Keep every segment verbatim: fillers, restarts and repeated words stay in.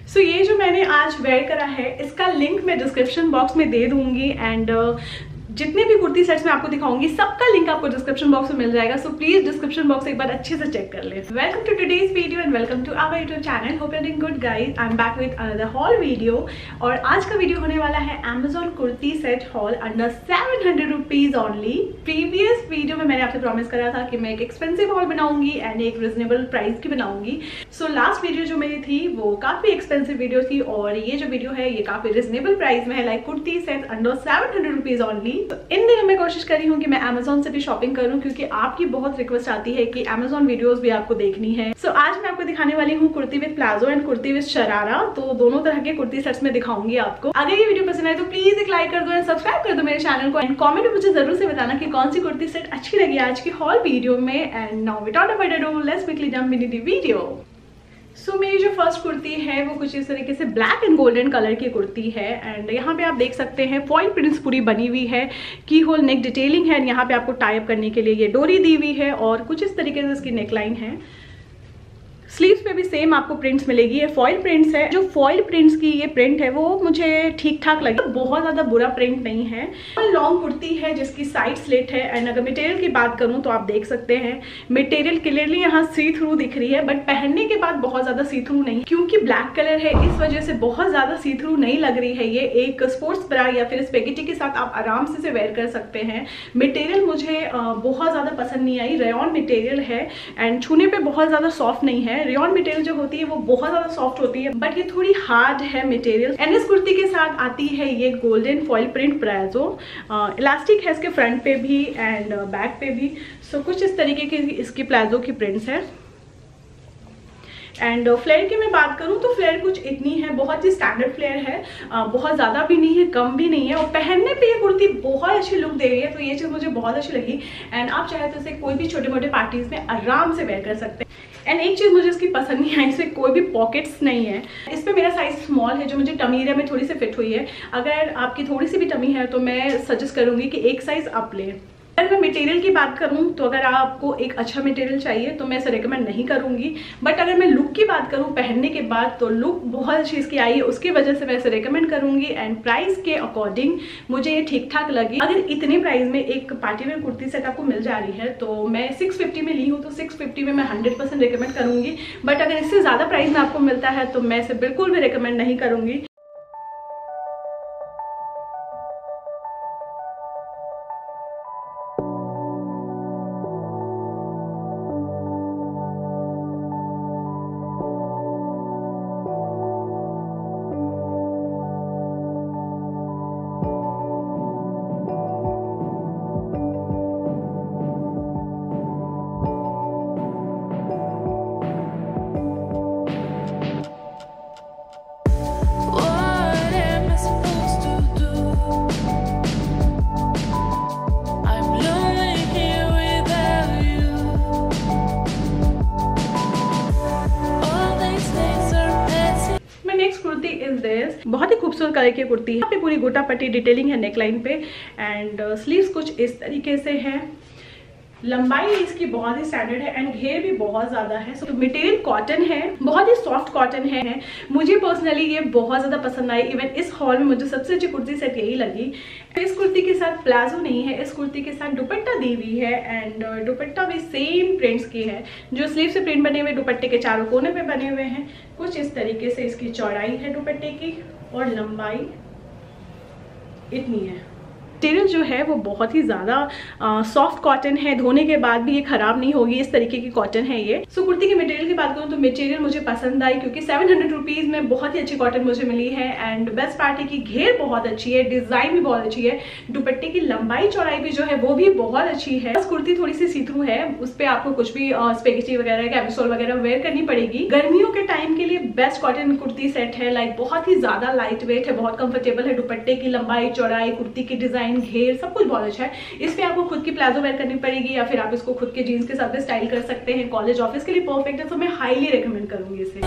सो so, ये जो मैंने आज वेयर करा है इसका लिंक मैं डिस्क्रिप्शन बॉक्स में दे दूंगी एंड जितने भी कुर्ती सेट्स मैं आपको दिखाऊंगी सबका लिंक आपको डिस्क्रिप्शन बॉक्स में मिल जाएगा। सो प्लीज डिस्क्रिप्शन बॉक्स एक बार अच्छे से चेक कर ले। Welcome to today's video and welcome to our YouTube channel. Hope you are doing good guys. I am back with another haul video और आज का वीडियो होने वाला है Amazon kurti set haul under seven hundred rupees only. Previous video में मैंने आपसे promise करा था कि मैं एक एक्सपेंसिव हॉल बनाऊंगी एंड एक रिजनेबल प्राइस की बनाऊंगी। सो लास्ट वीडियो जो मेरी थी वो काफी एक्सपेंसिव वीडियो थी और ये जो वीडियो है ये काफी रिजनेबल प्राइस में है, like kurti set under seven hundred rupees only. इन दिनों मैं कोशिश कर रही हूँ कि मैं अमेजोन से भी शॉपिंग करूँ क्योंकि आपकी बहुत रिक्वेस्ट आती है कि अमेजोन वीडियोस भी आपको देखनी है। सो so, आज मैं आपको दिखाने वाली हूँ kurti with palazzo and kurti with sharara. तो दोनों तरह के कुर्ती सेट्स में दिखाऊंगी आपको। अगर ये वीडियो पसंद आए तो प्लीज एक लाइक कर दो एंड सब्सक्राइब कर दो मेरे चैनल को एंड कॉमेंट में मुझे जरूर से बताना कि कौन सी कुर्ती सेट अच्छी लगी आज की हॉल वीडियो में। And now without further ado let's quickly jump into the video. So so, मेरी जो फर्स्ट कुर्ती है वो कुछ इस तरीके से ब्लैक एंड गोल्डन कलर की कुर्ती है एंड यहाँ पे आप देख सकते हैं फॉइल प्रिंट्स पूरी बनी हुई है, की होल नेक डिटेलिंग है। यहाँ पे आपको टाई अप करने के लिए ये डोरी दी हुई है और कुछ इस तरीके से इसकी नेकलाइन है। स्लीव्स पे भी सेम आपको प्रिंट्स मिलेगी। ये फॉइल प्रिंट्स है। जो फॉइल प्रिंट्स की ये प्रिंट है वो मुझे ठीक ठाक लगी, बहुत ज्यादा बुरा प्रिंट नहीं है। लॉन्ग कुर्ती है जिसकी साइड स्लिट है एंड अगर मटेरियल की बात करूं तो आप देख सकते हैं मटेरियल क्लियरली यहाँ सी थ्रू दिख रही है बट पहनने के बाद बहुत ज्यादा सी थ्रू नहीं, क्योंकि ब्लैक कलर है इस वजह से बहुत ज्यादा सी थ्रू नहीं लग रही है। ये एक स्पोर्ट्स ब्रा या फिर स्पेगेटी के साथ आप आराम से इसे वेयर कर सकते हैं। मटेरियल मुझे बहुत ज्यादा पसंद नहीं आई। रेयॉन मटेरियल है एंड छूने पे बहुत ज्यादा सॉफ्ट नहीं है। रेयॉन मटेरियल जो होती है वो बहुत ज्यादा सॉफ्ट होती है बट ये थोड़ी हार्ड है मटेरियल। एंड इस कुर्ती के साथ आती है ये golden foil print palazzo. Elastic है इसके फ्रंट पे भी एंड बैक पे भी। सो so, कुछ इस तरीके की इसकी प्लाजो की प्रिंट्स है। एंड फ्लेयर की मैं बात करूं तो फ्लेयर कुछ इतनी है, बहुत ही स्टैंडर्ड फ्लेयर है, आ, बहुत ज्यादा भी नहीं है कम भी नहीं है और पहनने पे ये कुर्ती बहुत अच्छी लुक दे रही है। तो ये चीज मुझे बहुत अच्छी लगी एंड आप चाहे तो इसे कोई भी छोटे मोटे पार्टीज में आराम से वेयर कर सकते हैं। एंड एक चीज मुझे इसकी पसंद नहीं आई, इसमें कोई भी पॉकेट्स नहीं है। इस पे मेरा साइज स्मॉल है जो मुझे टमी एरिया में थोड़ी सी फिट हुई है। अगर आपकी थोड़ी सी भी टमी है तो मैं सजेस्ट करूंगी कि एक साइज अप ले। अगर मैं मटेरियल की बात करूं तो अगर आपको एक अच्छा मटेरियल चाहिए तो मैं इसे रेकमेंड नहीं करूंगी बट अगर मैं लुक की बात करूं पहनने के बाद तो लुक बहुत अच्छी इसकी आई है, उसकी वजह से मैं इसे रेकमेंड करूंगी। एंड प्राइस के अकॉर्डिंग मुझे ये ठीक ठाक लगी। अगर इतने प्राइस में एक पार्टी वेयर कुर्ती सेट आपको मिल जा रही है तो मैं सिक्स फिफ्टी में ली हूँ तो सिक्स फिफ्टी में मैं हंड्रेड परसेंट रिकमेंड करूंगी बट अगर इससे ज्यादा प्राइस में आपको मिलता है तो मैं इसे बिल्कुल भी रिकमेंड नहीं करूंगी। बहुत ही खूबसूरत कलर की कुर्ती है। यहाँ पे पूरी गोटा पट्टी डिटेलिंग है नेकलाइन पे एंड स्लीव्स कुछ इस तरीके से है। लंबाई इसकी बहुत ही स्टैंडर्ड है एंड घेर भी बहुत ज्यादा है। तो मटेरियल कॉटन है, बहुत ही सॉफ्ट कॉटन है। मुझे पर्सनली ये बहुत ज्यादा पसंद आई। इवन इस हॉल में मुझे सबसे अच्छी कुर्ती सेट यही लगी। इस कुर्ती के साथ प्लाजो नहीं है, इस कुर्ती के साथ दुपट्टा दी हुई है एंड दुपट्टा भी सेम प्रिंट्स की है। जो स्लीव से प्रिंट बने हुए दुपट्टे के चारों कोने पे बने हुए हैं। कुछ इस तरीके से इसकी चौड़ाई है दुपट्टे की और लंबाई इतनी है। मटेरियल जो है वो बहुत ही ज़्यादा सॉफ्ट कॉटन है, धोने के बाद भी ये खराब नहीं होगी, इस तरीके की कॉटन है ये। सो so, कुर्ती के मटेरियल की बात करूँ तो मटेरियल मुझे पसंद आई क्योंकि सेवन हंड्रेड रुपीज़ में बहुत ही अच्छी कॉटन मुझे मिली है एंड बेस्ट पार्ट है कि घेर बहुत अच्छी है, डिज़ाइन भी बहुत अच्छी है, दुपट्टे की लंबाई चौड़ाई भी जो है वो भी बहुत अच्छी है। बस कुर्ती थोड़ी सी सी थ्रू है, उस पर आपको कुछ भी स्पेगेटी वगैरह कैमिसोल वगैरह वेयर करनी पड़ेगी। गर्मियों के टाइम के लिए बेस्ट कॉटन कुर्ती सेट है, लाइक बहुत ही ज़्यादा लाइट वेट है, बहुत कंफर्टेबल है। दुपट्टे की लंबाई चौड़ाई, कुर्ती की डिज़ाइन, घेर सब कुछ बहुत अच्छा है। इस पे आपको खुद की प्लाजो वेयर करनी पड़ेगी या फिर आप इसको खुद के जीन्स के साथ भी स्टाइल कर सकते हैं। कॉलेज ऑफिस के लिए परफेक्ट है, तो मैं हाईली रिकमेंड करूंगी इसे।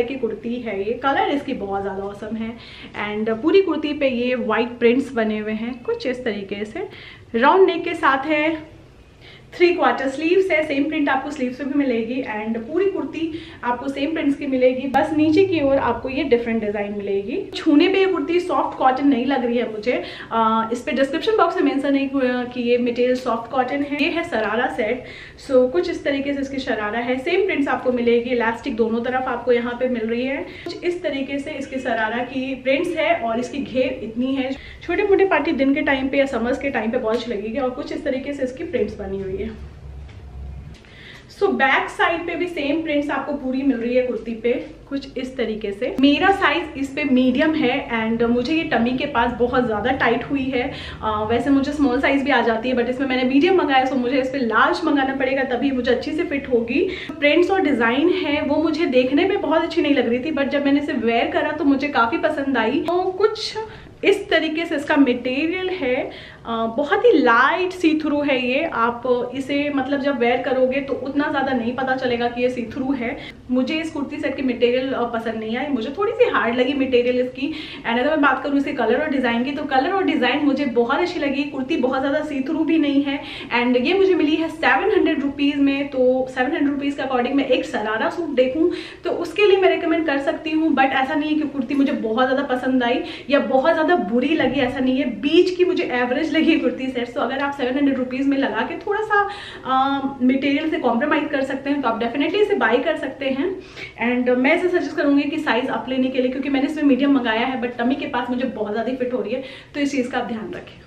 की कुर्ती है ये। कलर इसकी बहुत ज़्यादा ऑसम है एंड पूरी कुर्ती पे ये वाइट प्रिंट्स बने हुए हैं कुछ इस तरीके से। राउंड नेक के साथ है, थ्री क्वार्टर स्लीव्स है, सेम प्रिंट आपको स्लीव्स पे भी मिलेगी एंड पूरी कुर्ती आपको सेम प्रिंट्स की मिलेगी, बस नीचे की ओर आपको ये डिफरेंट डिजाइन मिलेगी। छूने पे ये कुर्ती सॉफ्ट कॉटन नहीं लग रही है मुझे, आ, इस पे डिस्क्रिप्शन बॉक्स में मेंशन नहीं हुआ कि ये मटेरियल सॉफ्ट कॉटन है। ये है शरारा सेट, सो so, कुछ इस तरीके से इसकी शरारा है, सेम प्रिंट्स आपको मिलेगी, इलास्टिक दोनों तरफ आपको यहाँ पे मिल रही है। कुछ इस तरीके से इसकी शरारा की प्रिंट्स है और इसकी घेर इतनी है, छोटे मोटे पार्टी दिन के टाइम पे या समर्स के टाइम पे बहुत अच्छी लगेगी। और कुछ इस तरीके से इसकी प्रिंट्स बनी हुई है। सो बैक साइड पे भी सेम प्रिंट्स आपको पूरी मिल रही है कुर्ती पे कुछ इस तरीके से। मेरा साइज इस पे मीडियम है एंड मुझे ये टमी के पास बहुत ज़्यादा टाइट हुई है। आ, वैसे मुझे स्मॉल साइज भी आ जाती है बट इसमें मैंने मीडियम मंगाया, सो मुझे इस पे लार्ज मंगाना पड़ेगा तभी मुझे अच्छी से फिट होगी। प्रिंट्स और डिज़ाइन है वो मुझे देखने में बहुत अच्छी नहीं लग रही थी बट जब मैंने इसे वेयर करा तो मुझे काफ़ी पसंद आई। तो कुछ इस तरीके से इसका मटेरियल है, आ, बहुत ही लाइट सी थ्रू है ये। आप इसे मतलब जब वेयर करोगे तो उतना ज़्यादा नहीं पता चलेगा कि ये सी थ्रू है। मुझे इस कुर्ती सेट की मटेरियल पसंद नहीं आई, मुझे थोड़ी सी हार्ड लगी मटेरियल इसकी। एंड अगर मैं बात करूँ इसके कलर और डिज़ाइन की तो कलर और डिज़ाइन मुझे बहुत अच्छी लगी। कुर्ती बहुत ज़्यादा सी थ्रू भी नहीं है एंड ये मुझे मिली है सेवन हंड्रेड रुपीज़ में। तो सेवन हंड्रेड रुपीज़ के अकॉर्डिंग मैं एक शरारा सूट देखूँ तो उसके लिए मैं रिकमेंड कर सकती हूँ, बट ऐसा नहीं है कि कुर्ती मुझे बहुत ज़्यादा पसंद आई या बहुत ज़्यादा बुरी लगी, ऐसा नहीं है। बीच की मुझे एवरेज लगी कुर्ती सेट। तो अगर आप सेवन हंड्रेड रुपीज़ में लगा के थोड़ा सा मटेरियल से कॉम्प्रोमाइज़ कर सकते हैं तो आप डेफिनेटली इसे बाई कर सकते हैं। एंड मैं इसे सजेस्ट करूँगी कि साइज अप लेने के लिए, क्योंकि मैंने इसमें मीडियम मंगाया है बट टमी के पास मुझे बहुत ज़्यादा फिट हो रही है, तो इस चीज़ का आप ध्यान रखें।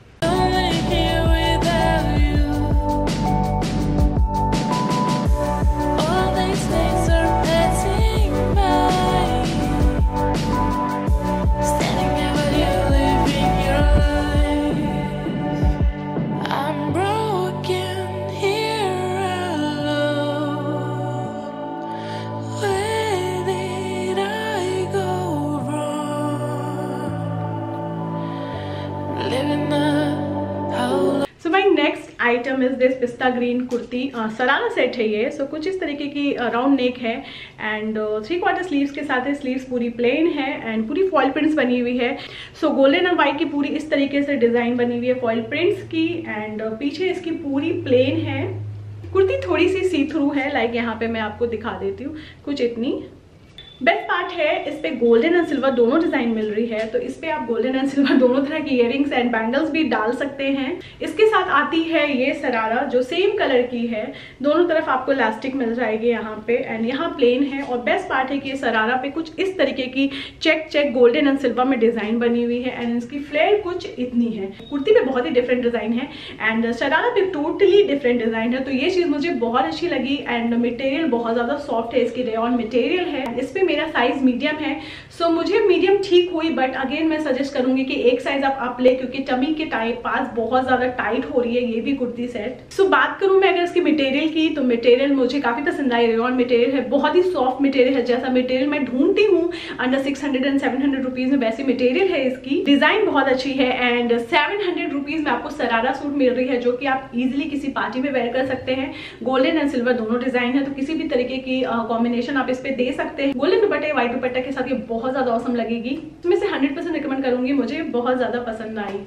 Next item is this pista green kurti sharara set है ये। सो so, कुछ इस तरीके की राउंड नेक है एंड थ्री क्वार्टर स्लीव्स के साथ स्लीव्स पूरी प्लेन है एंड पूरी फॉइल प्रिंट्स बनी हुई है। सो गोल्डन एंड व्हाइट की पूरी इस तरीके से डिजाइन बनी हुई है फॉइल प्रिंट्स की एंड पीछे इसकी पूरी प्लेन है। कुर्ती थोड़ी सी सी थ्रू है, लाइक यहाँ पे मैं आपको दिखा देती हूँ कुछ इतनी। बेस्ट पार्ट है इस पे गोल्डन एंड सिल्वर दोनों डिजाइन मिल रही है, तो इस पे आप गोल्डन एंड सिल्वर दोनों तरह की इयररिंग्स एंड बैंगल्स भी डाल सकते हैं। इसके साथ आती है ये शरारा जो सेम कलर की है, दोनों तरफ आपको इलास्टिक मिल जाएगी यहाँ पे एंड यहाँ प्लेन है। और बेस्ट पार्ट है कि ये शरारा पे कुछ इस तरीके की check check golden and silver में डिजाइन बनी हुई है एंड इसकी फ्लेयर कुछ इतनी है। कुर्ती पे बहुत ही डिफरेंट डिजाइन है एंड शरारा पे टोटली डिफरेंट डिजाइन है, तो ये चीज मुझे बहुत अच्छी लगी। एंड मटेरियल बहुत ज्यादा सॉफ्ट है, इसकी रेयॉन मटेरियल है। इस पे मेरा साइज मीडियम है, सो so मुझे मीडियम ठीक हुई, बट अगेन मैं सजेस्ट करूंगी कि एक साइज आप अप ले, क्योंकि टमी के टाइप पास बहुत ज्यादा टाइट हो रही है ये भी कुर्ती सेट। सो so, बात करूं मैं अगर इसकी मटेरियल की तो मटेरियल मुझे काफी पसंद आई। रेयॉन मटेरियल है, बहुत ही सॉफ्ट मटेरियल है, जैसा मटेरियल मैं ढूंढती हूँ under six hundred and seven hundred rupees में वैसी मटेरियल है इसकी। डिजाइन बहुत अच्छी है एंड सेवन हंड्रेड रुपीज में आपको शरारा सूट मिल रही है जो कि आप इजिली किसी पार्टी में वेयर कर सकते हैं। गोल्डन एंड सिल्वर दोनों डिजाइन है, तो किसी भी तरीके की कॉम्बिनेशन आप इस पे दे सकते हैं। गोल्डन दुपट्टे व्हाइट दुपट्टा के साथ ये बहुत ज्यादा ऑसम लगेगी। इसमें से हंड्रेड परसेंट रिकमेंड करूंगी, मुझे बहुत ज्यादा पसंद आई।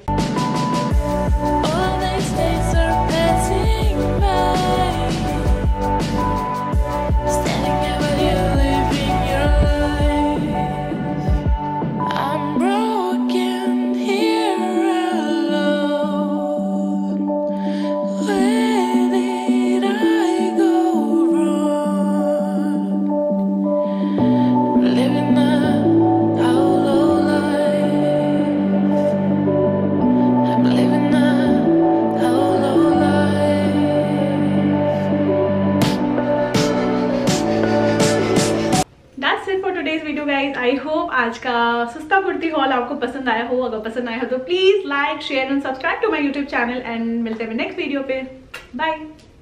आई होप आज का सस्ता कुर्ती हॉल आपको पसंद आया हो। अगर पसंद आया हो तो please like share and subscribe to my YouTube channel and मिलते हैं नेक्स्ट वीडियो पे। बाय।